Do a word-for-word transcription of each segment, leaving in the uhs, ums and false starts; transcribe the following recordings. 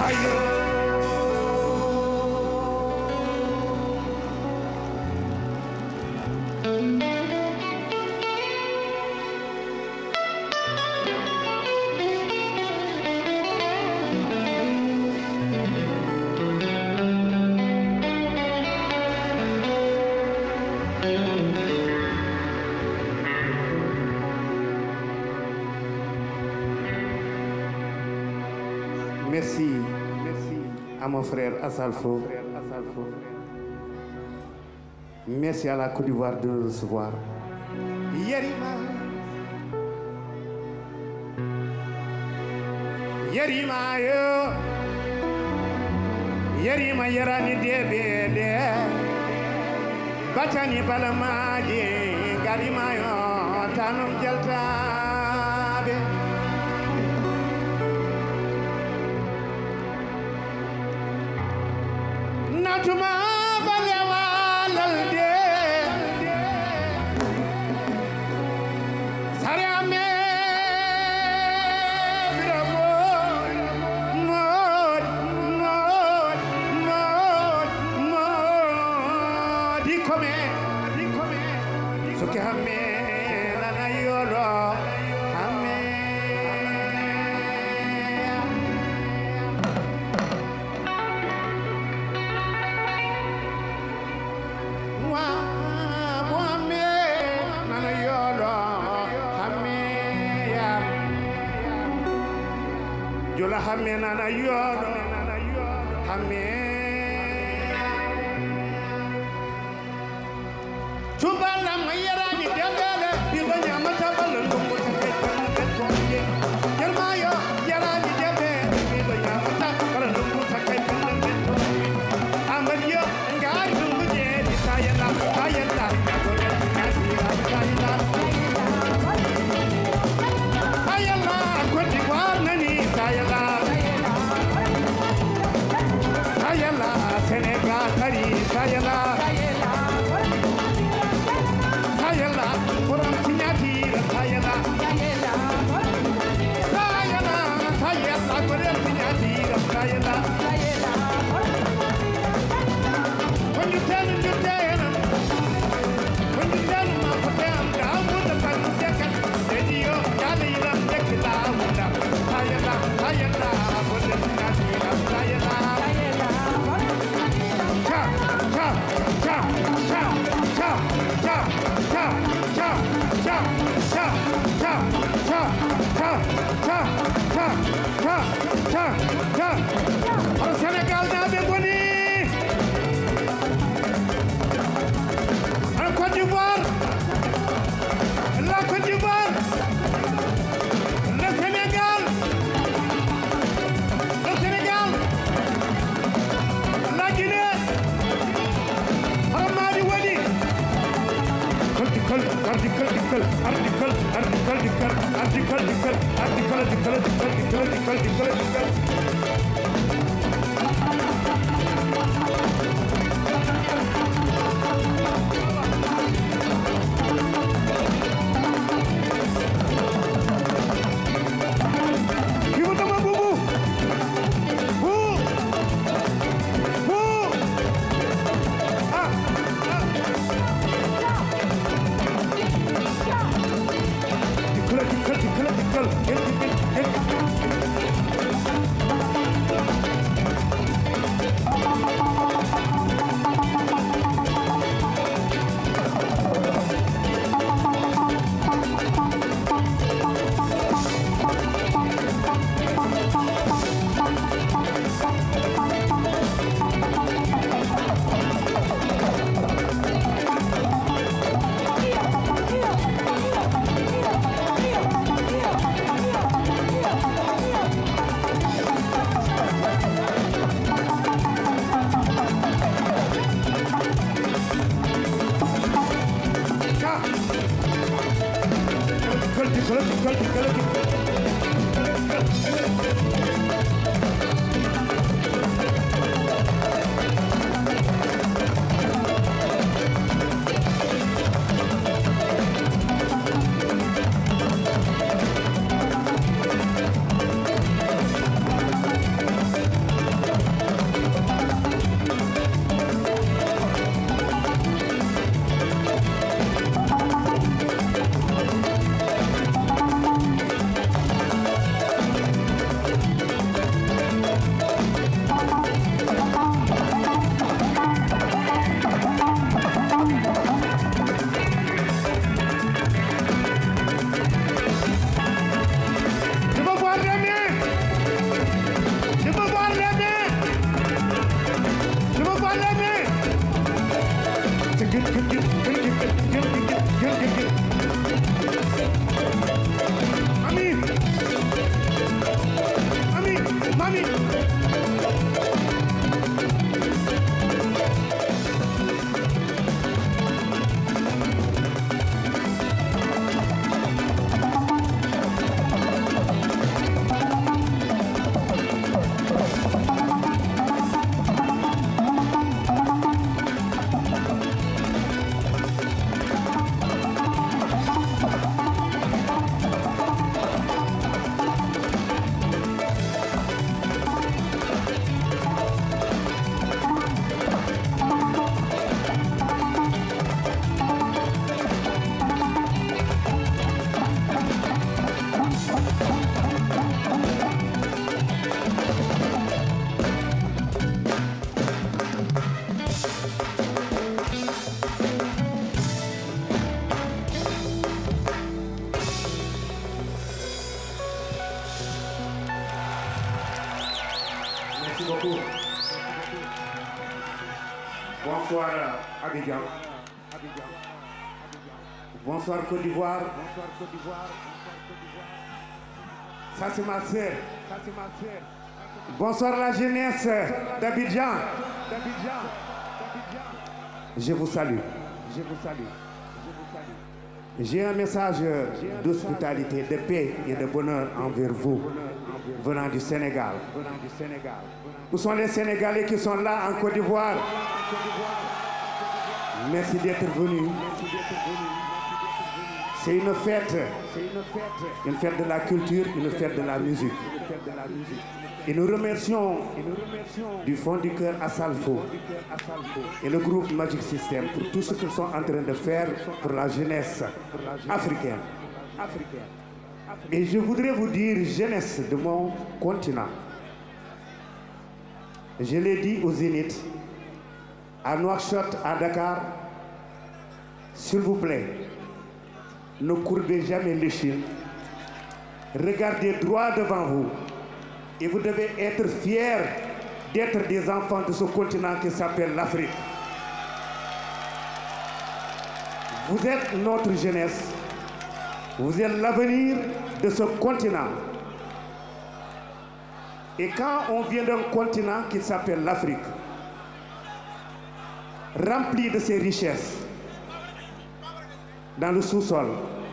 Merci, merci à mon frère Assalfo. Merci à la Côte d'Ivoire de nous recevoir. Yerima, Yerima yo, Yerima yerani debe de, Batani balamaji, Garima yo, Tanum Jaltabe. Natuma balewa lalde sarame biramo mod mod mod mod dikome dikome soke hamme nana yoro hamme Jola hamme nana yodo hamme tubala mayerani debele bigo nyamata balungu mutake konje jermayo yarani debele bigo nyamata balungu mutake konje amariyo ngari dunguje disayala sayala sayala kwati kwanani sayala sayala Senegal kari sayala sayala puram sinyati sayala sayala sayala puram sinyati sayala when you tell him you tell him when you tell him I'm for them down with the pen second then you gotta eat up the kila sayala sayala puram sinyati sayala cha cha cha cha cha cha cha cha cha cha cha cha cha cha cha cha cha और Sénégal na be boni और Côte d'Ivoire la Côte d'Ivoire le Sénégal le Sénégal la Guinée और Mali wadi article article article article article article article article article article article Merci beaucoup. Bonsoir Abidjan. Bonsoir Côte d'Ivoire. Ça c'est ma sœur. Bonsoir la jeunesse d'Abidjan. Je vous salue. Je vous salue. J'ai un message d'hospitalité, de paix et de bonheur envers vous, venant du Sénégal. Où sont les Sénégalais qui sont là en Côte d'Ivoire? Merci d'être venus. C'est une fête, une fête de la culture, une fête de la musique. Et nous remercions du fond du cœur Assalfo et le groupe Magic System pour tout ce qu'ils sont en train de faire pour la jeunesse africaine. Et je voudrais vous dire, jeunesse de mon continent, je l'ai dit au Zénith, à Nouakchott, à Dakar, s'il vous plaît, ne courbez jamais l'échine, regardez droit devant vous. Et vous devez être fiers d'être des enfants de ce continent qui s'appelle l'Afrique. Vous êtes notre jeunesse. Vous êtes l'avenir de ce continent. Et quand on vient d'un continent qui s'appelle l'Afrique, rempli de ses richesses, dans le sous-sol,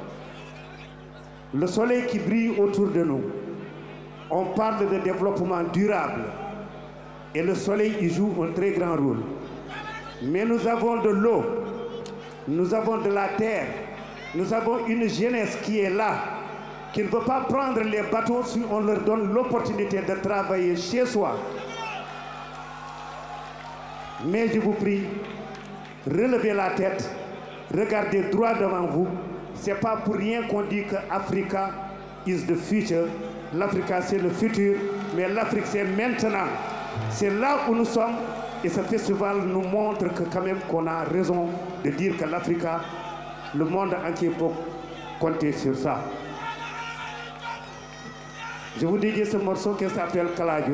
le soleil qui brille autour de nous, on parle de développement durable et le soleil y joue un très grand rôle. Mais nous avons de l'eau, nous avons de la terre, nous avons une jeunesse qui est là, qui ne veut pas prendre les bateaux si on leur donne l'opportunité de travailler chez soi. Mais je vous prie, relevez la tête, regardez droit devant vous. Ce n'est pas pour rien qu'on dit que Africa is the future. L'Afrique, c'est le futur, mais l'Afrique, c'est maintenant. C'est là où nous sommes, et ce festival nous montre que quand même qu'on a raison de dire que l'Afrique, le monde entier peut compter sur ça. Je vous dédie ce morceau qui s'appelle Kaladio.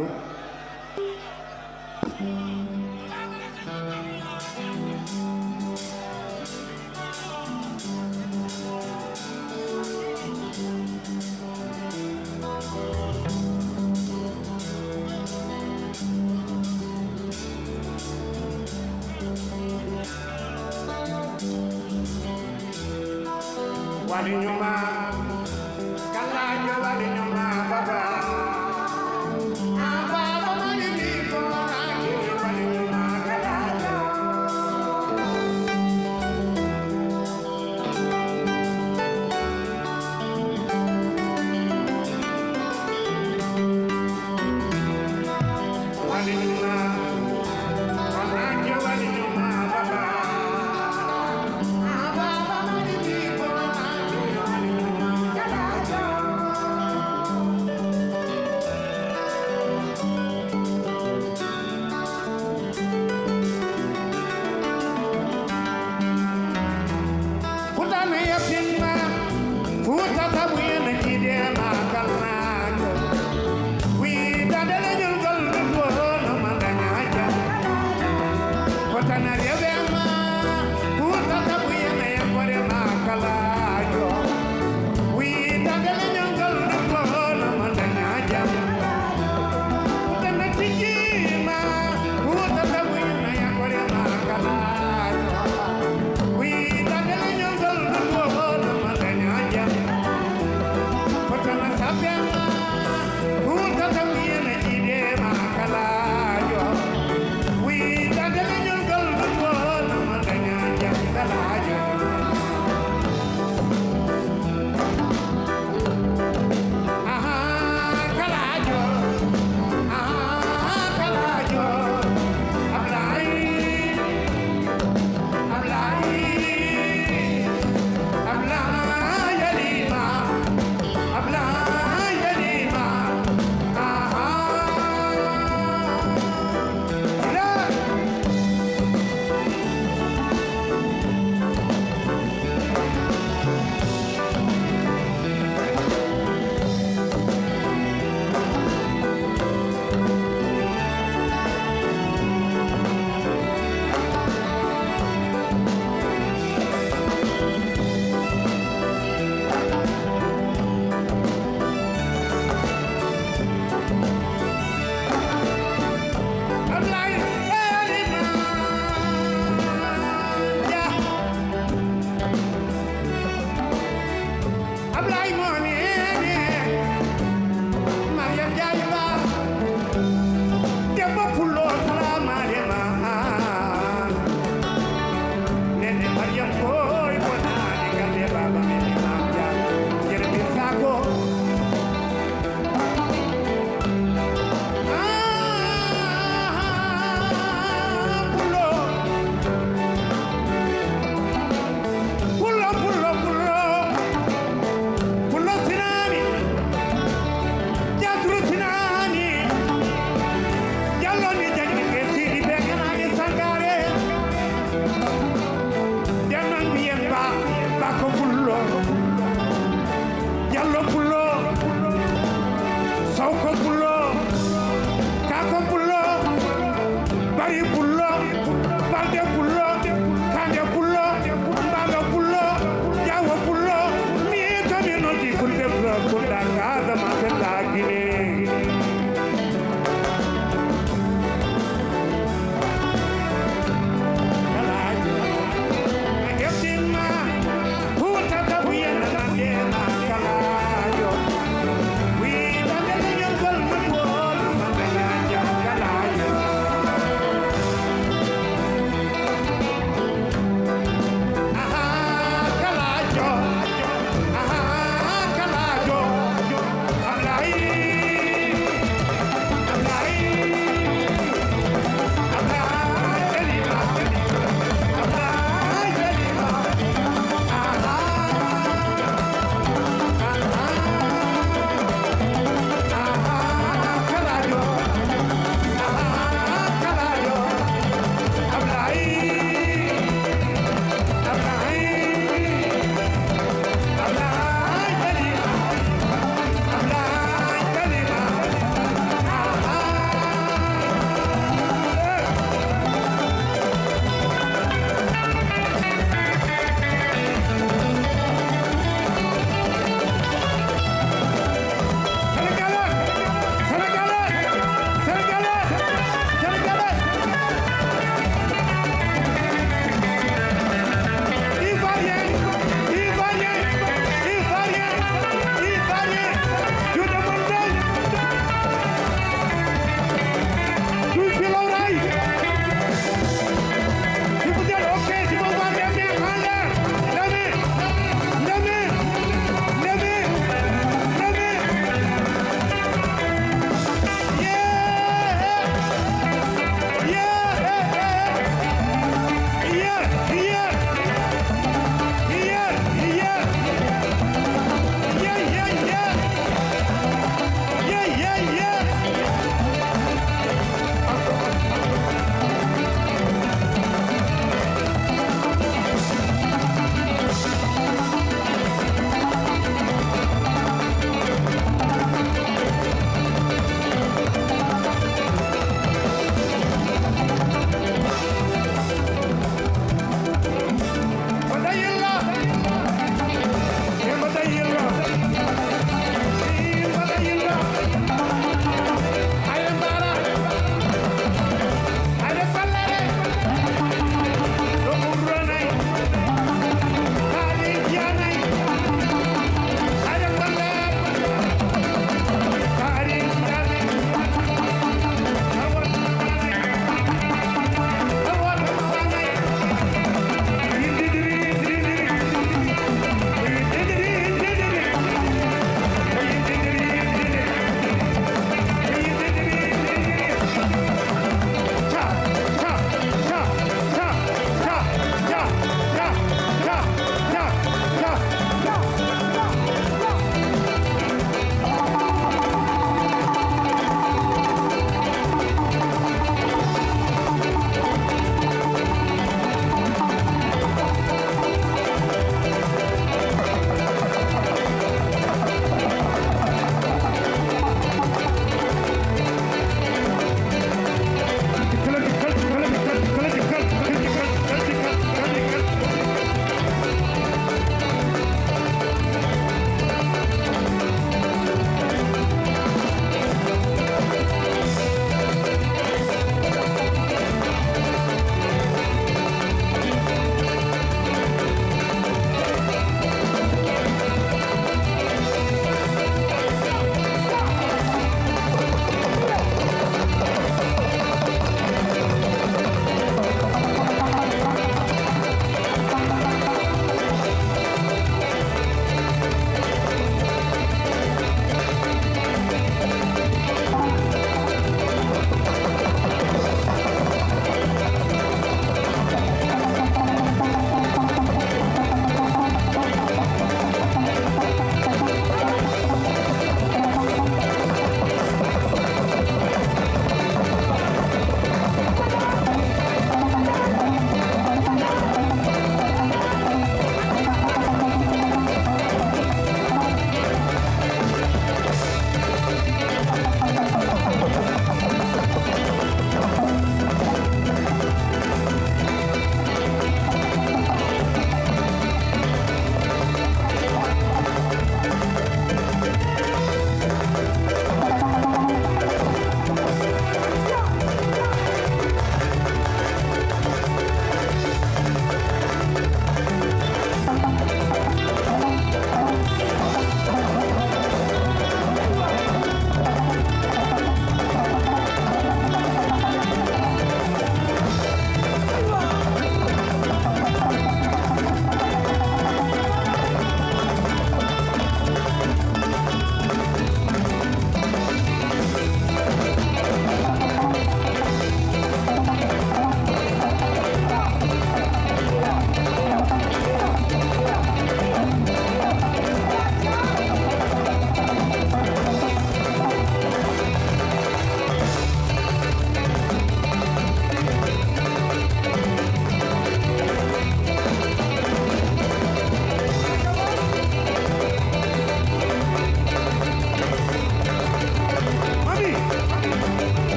Walinyuma, Kaladio walinyuma baba. Ababa malibiko walinyuma walinyuma Kaladio. Walinyuma, Kaladio walinyuma baba. Ababa malibiko Futa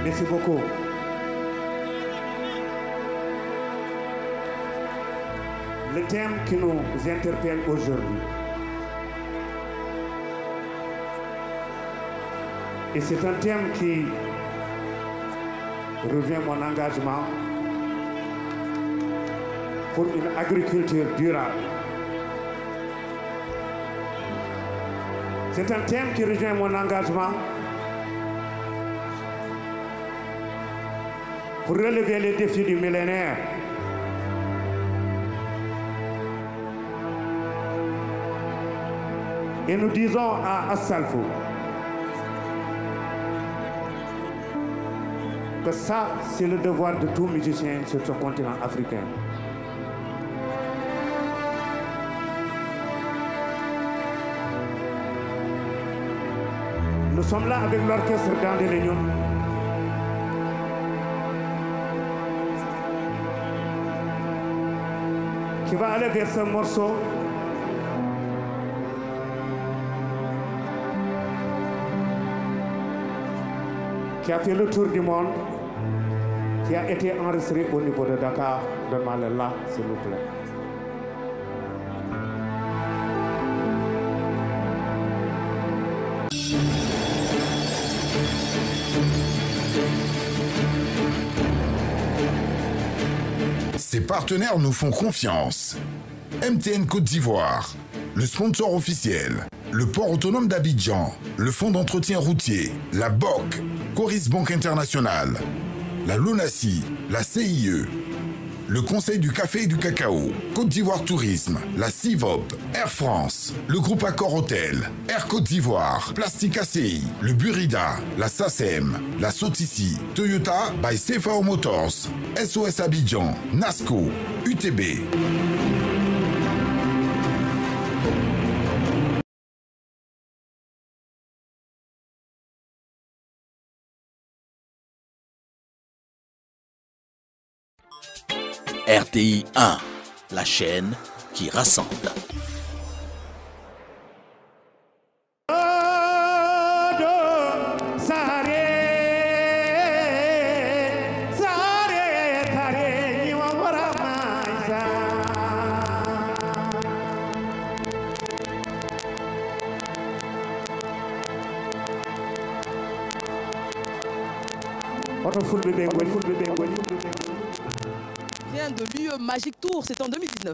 Merci beaucoup. Le thème qui nous interpelle aujourd'hui, et c'est un thème qui revient à mon engagement pour une agriculture durable. C'est un thème qui rejoint mon engagement pour relever les défis du millénaire. Et nous disons à Assalfo que ça, c'est le devoir de tout musicien sur ce continent africain. Nous sommes là avec l'orchestre d'Andé-Léon. Qui va aller vers ce morceau qui a fait le tour du monde, qui a été enregistré au niveau de Dakar. Donne-moi le là, s'il vous plaît. Ses partenaires nous font confiance. M T N Côte d'Ivoire, le sponsor officiel, le port autonome d'Abidjan, le fonds d'entretien routier, la B O C, Coris Banque Internationale, la LONASI, la C I E, le Conseil du café et du cacao, Côte d'Ivoire Tourisme, la C I V O P, Air France, le groupe Accor Hôtel, Air Côte d'Ivoire, Plastique A C I, le Burida, la S A C E M, la Sotici, Toyota by C F A O Motors, S O S Abidjan, NASCO, U T B. R T I un, la chaîne qui rassemble. Vient de l'U E Magic Tour, c'était en deux mille dix-neuf.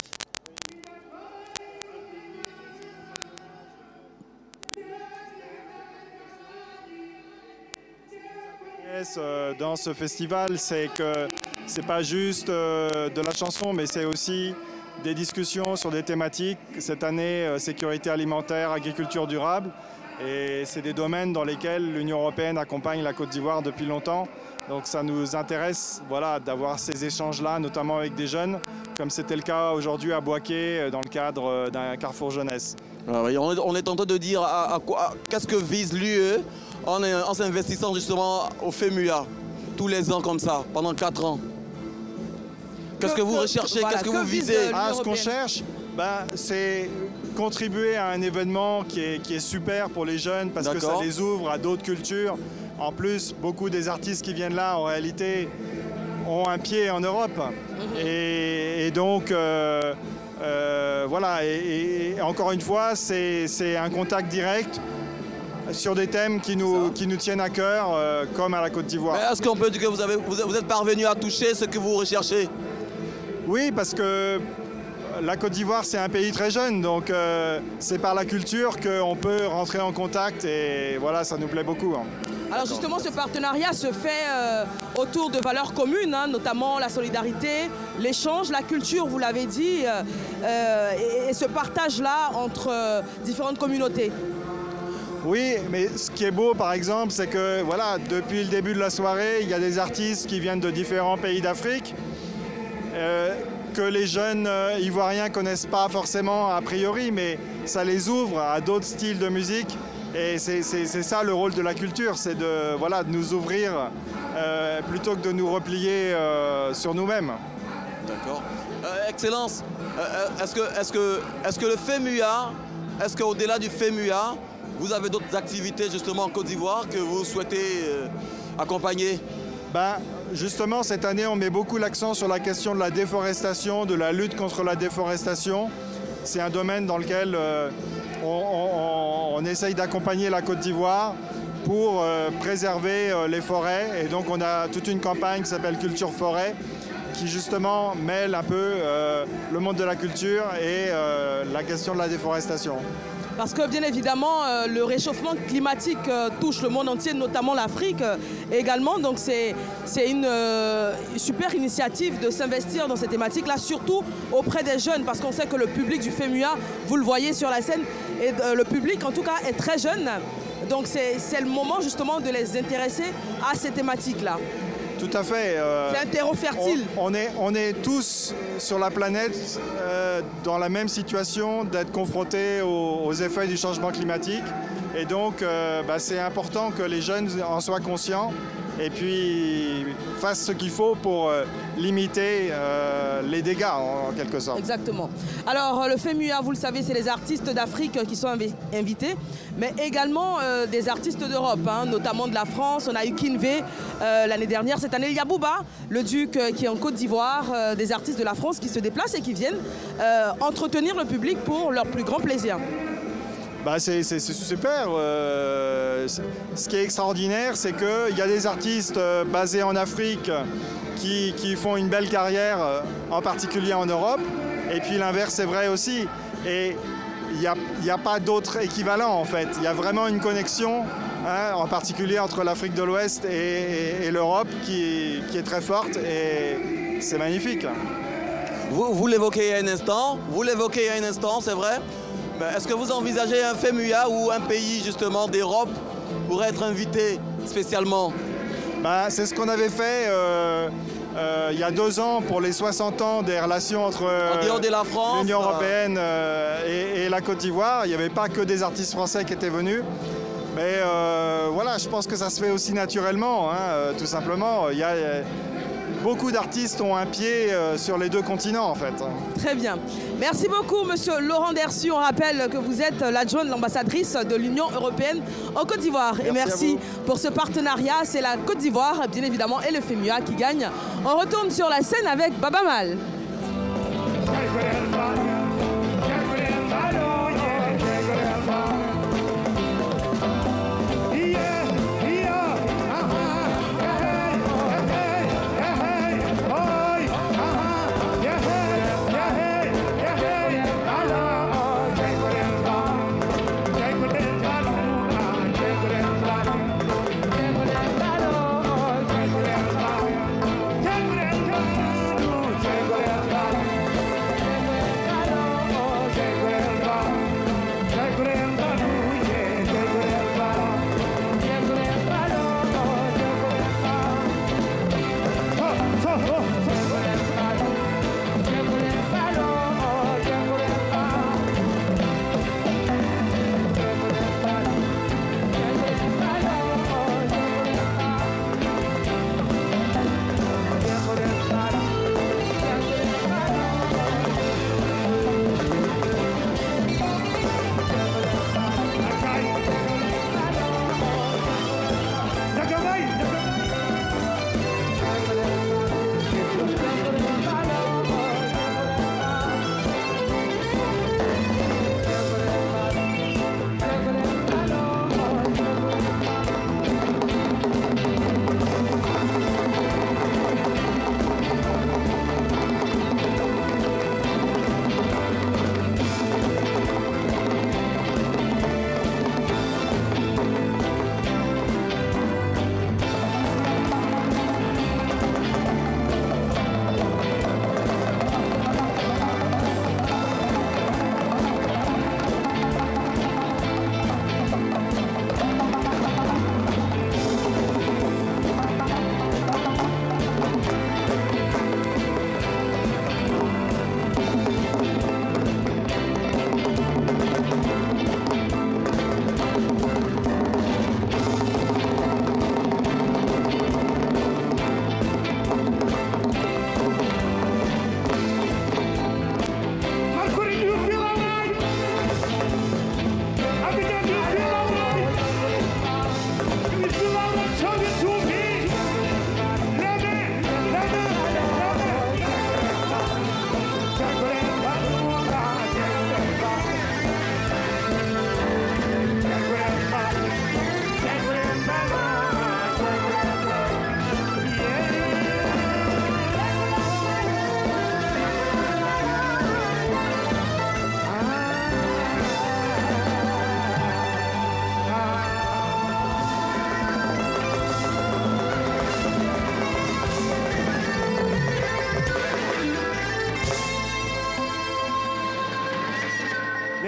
Dans ce festival, c'est que c'est pas juste de la chanson, mais c'est aussi des discussions sur des thématiques. Cette année, sécurité alimentaire, agriculture durable. Et c'est des domaines dans lesquels l'Union européenne accompagne la Côte d'Ivoire depuis longtemps. Donc ça nous intéresse voilà, d'avoir ces échanges-là, notamment avec des jeunes, comme c'était le cas aujourd'hui à Boaké, dans le cadre d'un carrefour jeunesse. Ah oui, on est en train de dire à, à quoi, qu'est-ce que vise l'U E en, en s'investissant justement au FEMUA, tous les ans comme ça, pendant quatre ans. Qu'est-ce que, que vous recherchez, voilà, qu'est-ce que, que vous visez ah, Ce qu'on cherche, ben, c'est contribuer à un événement qui est, qui est super pour les jeunes parce que ça les ouvre à d'autres cultures. En plus, beaucoup des artistes qui viennent là, en réalité, ont un pied en Europe. Mm-hmm. et, et donc, euh, euh, voilà. Et, et encore une fois, c'est un contact direct sur des thèmes qui nous, qui nous tiennent à cœur, euh, comme à la Côte d'Ivoire. Est-ce qu'on peut dire que vous, avez, vous êtes parvenu à toucher ce que vous recherchez? Oui, parce que la Côte d'Ivoire, c'est un pays très jeune, donc euh, c'est par la culture qu'on peut rentrer en contact et voilà, ça nous plaît beaucoup. Hein. Alors justement, ce partenariat se fait euh, autour de valeurs communes, hein, notamment la solidarité, l'échange, la culture, vous l'avez dit, euh, euh, et, et ce partage-là entre euh, différentes communautés. Oui, mais ce qui est beau, par exemple, c'est que voilà, depuis le début de la soirée, il y a des artistes qui viennent de différents pays d'Afrique. Euh, que les jeunes euh, ivoiriens ne connaissent pas forcément a priori, mais ça les ouvre à d'autres styles de musique. Et c'est ça le rôle de la culture, c'est de, voilà, de nous ouvrir euh, plutôt que de nous replier euh, sur nous-mêmes. D'accord. Euh, Excellence, euh, est-ce que, est-ce que, est-ce que le FEMUA, est-ce qu'au-delà du FEMUA, vous avez d'autres activités justement en Côte d'Ivoire que vous souhaitez euh, accompagner? Ben, justement, cette année, on met beaucoup l'accent sur la question de la déforestation, de la lutte contre la déforestation. C'est un domaine dans lequel euh, on, on, on essaye d'accompagner la Côte d'Ivoire pour euh, préserver euh, les forêts. Et donc, on a toute une campagne qui s'appelle Culture Forêt, qui justement mêle un peu euh, le monde de la culture et euh, la question de la déforestation. Parce que bien évidemment, euh, le réchauffement climatique euh, touche le monde entier, notamment l'Afrique euh, également. Donc c'est une euh, super initiative de s'investir dans cette thématique-là, surtout auprès des jeunes, parce qu'on sait que le public du FEMUA, vous le voyez sur la scène, et euh, le public en tout cas est très jeune. Donc c'est le moment justement de les intéresser à ces thématiques-là. Tout à fait. Euh, c'est un terreau fertile. On, on, est, on est tous sur la planète euh, dans la même situation d'être confrontés aux, aux effets du changement climatique. Et donc, euh, bah, c'est important que les jeunes en soient conscients et puis fassent ce qu'il faut pour euh, limiter euh, les dégâts, en, en quelque sorte. Exactement. Alors, le FEMUA, vous le savez, c'est les artistes d'Afrique qui sont invi invités, mais également euh, des artistes d'Europe, hein, notamment de la France. On a eu Kinvé euh, l'année dernière. Cette année, il y a Booba, le Duc, euh, qui est en Côte d'Ivoire, euh, des artistes de la France qui se déplacent et qui viennent euh, entretenir le public pour leur plus grand plaisir. Bah c'est super. Euh, ce qui est extraordinaire, c'est qu'il y a des artistes euh, basés en Afrique qui, qui font une belle carrière, euh, en particulier en Europe. Et puis l'inverse est vrai aussi. Et il n'y a, y a pas d'autre équivalent en fait. Il y a vraiment une connexion, hein, en particulier entre l'Afrique de l'Ouest et, et, et l'Europe qui, qui est très forte. Et c'est magnifique. Vous, vous l'évoquez il y a un instant, vous l'évoquez il y a un instant, c'est vrai. Est-ce que vous envisagez un FEMUA ou un pays justement d'Europe pourrait être invité spécialement? Bah, c'est ce qu'on avait fait euh, euh, il y a deux ans pour les soixante ans des relations entre euh, l'Union européenne euh, et, et la Côte d'Ivoire. Il n'y avait pas que des artistes français qui étaient venus. Mais euh, voilà, je pense que ça se fait aussi naturellement, hein, euh, tout simplement. Il y a, beaucoup d'artistes ont un pied euh, sur les deux continents en fait. Très bien. Merci beaucoup monsieur Laurent Dersu. On rappelle que vous êtes l'adjoint de l'ambassadrice de l'Union européenne en Côte d'Ivoire. Et merci pour ce partenariat. C'est la Côte d'Ivoire bien évidemment et le FEMUA qui gagne. On retourne sur la scène avec Baba Mal.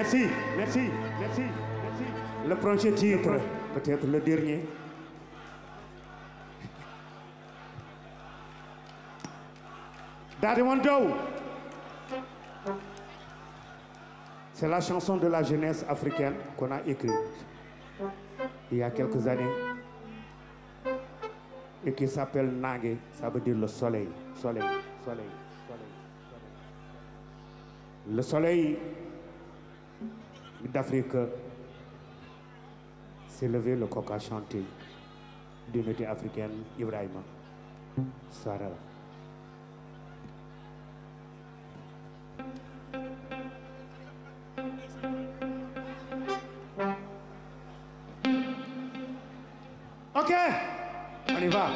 Merci, merci, merci, merci. Le prochain titre, peut-être le dernier. Daddy Wando. C'est la chanson de la jeunesse africaine qu'on a écrite il y a quelques années et qui s'appelle Nagé, ça veut dire le soleil, soleil, soleil, soleil, soleil. Le soleil d'Afrique s'est levé, le coq a chanté, d'unité africaine, Ibrahima Sarara. Ok, on y va.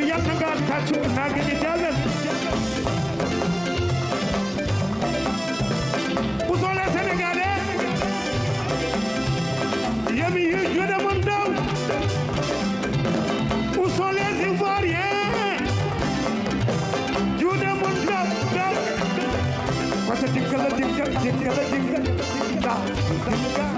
yàlla nga tàccu naa gën a dalal où sont les Sénégalais yémi yu jude mon daw où sont les Ivoiriens jude mon daw daw parce que dinkala dinkala dinkala dinkala dinkala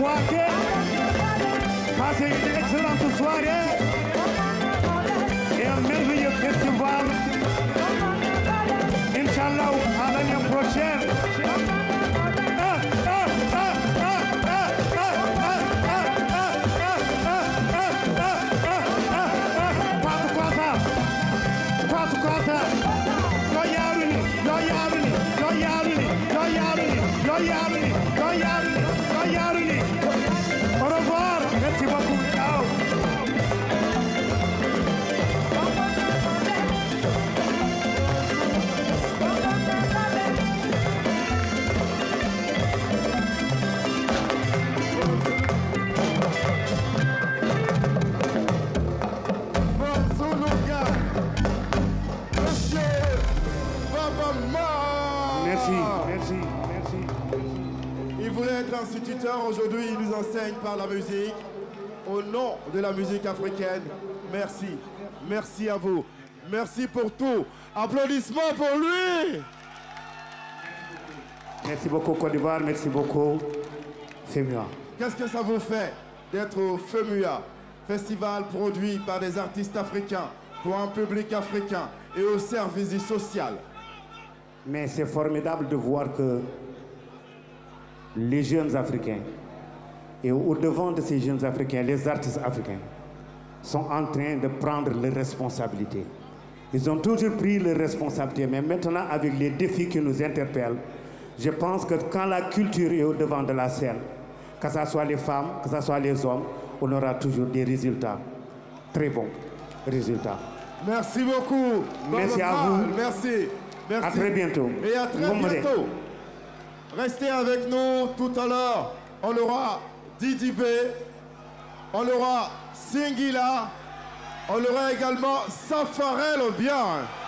crois que passez une excellente soirée et un merveilleux festival. Inch'Allah, à l'année prochaine. Au revoir, merci beaucoup. Ciao. Merci, merci, merci. Il voulait être instituteur, aujourd'hui il nous enseigne par la musique. Au nom de la musique africaine, merci. Merci à vous. Merci pour tout. Applaudissements pour lui. Merci beaucoup Côte d'Ivoire, merci beaucoup FEMUA. Qu'est-ce que ça vous fait d'être au FEMUA, festival produit par des artistes africains, pour un public africain et au service du social? Mais c'est formidable de voir que les jeunes Africains, et au-devant de ces jeunes Africains, les artistes africains, sont en train de prendre leurs responsabilités. Ils ont toujours pris leurs responsabilités, mais maintenant, avec les défis qui nous interpellent, je pense que quand la culture est au-devant de la scène, que ce soit les femmes, que ce soit les hommes, on aura toujours des résultats, très bons résultats. Merci beaucoup. Merci à vous. Merci. Merci. À très bientôt. Et à très Bon bientôt. Restez avec nous tout à l'heure. On aura Didi B, on aura Singila, on aura également Safarel bien.